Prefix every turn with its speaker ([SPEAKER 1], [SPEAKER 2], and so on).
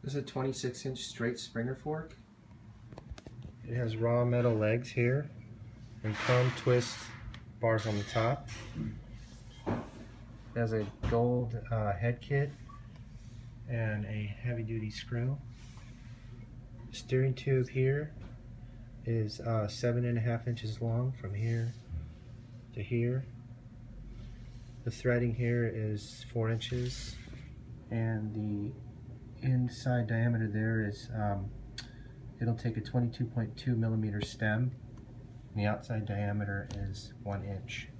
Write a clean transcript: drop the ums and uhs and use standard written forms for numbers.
[SPEAKER 1] This is a 26-inch straight Springer fork.
[SPEAKER 2] It has raw metal legs here and chrome twist bars on the top. It has a gold head kit and a heavy-duty screw. The steering tube here is 7.5 inches long from here to here. The threading here is 4 inches, and the inside diameter there is it'll take a 22.2 millimeter stem, and the outside diameter is 1 inch.